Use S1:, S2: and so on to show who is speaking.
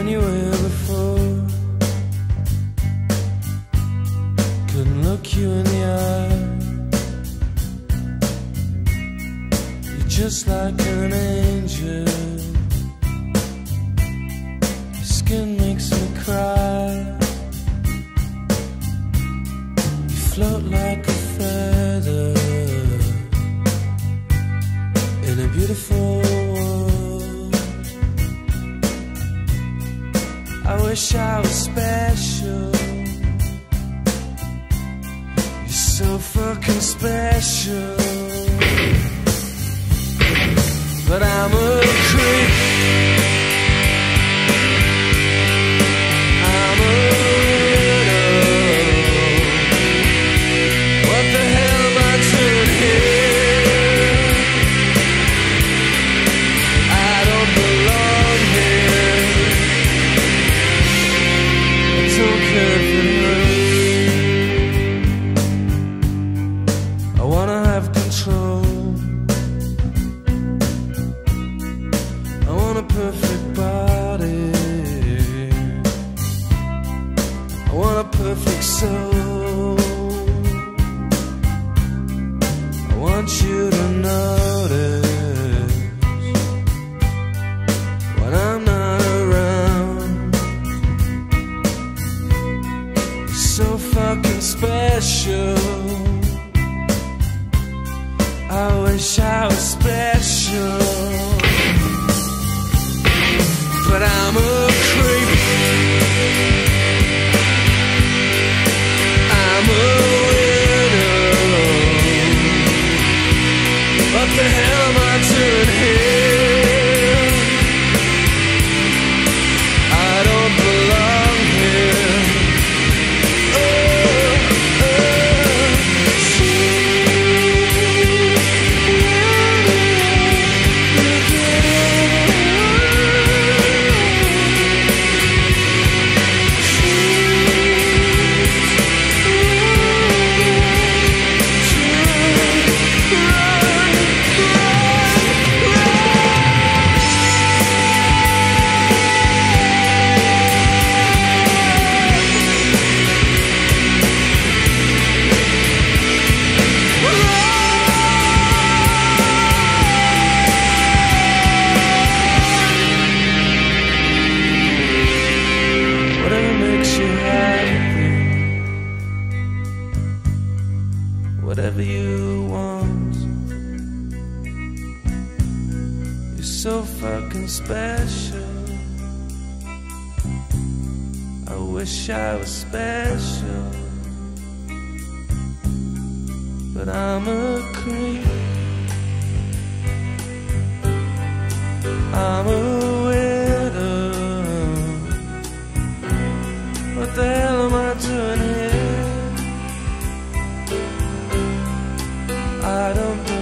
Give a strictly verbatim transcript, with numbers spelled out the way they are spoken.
S1: anywhere before. Couldn't look you in the eye. You're just like an angel. Your skin makes me cry. You float like a feather in a beautiful world. I wish I was special. You're so fucking special. But I'm a creep. I'm a widow. What the hell am I doing here? I don't belong here. I don't care if it hurts. I wanna have control. I want a perfect body. I want a perfect soul. I want you to notice when I'm not around. You're so fucking special. I wish I was special. But I'm a creep. I'm a widow. What the hell am I doing here? I don't belong here. Oh, oh, whatever you want. You're so fucking special. I wish I was special. But I'm a creep. I'm a widow. What the hell am I doing here? I don't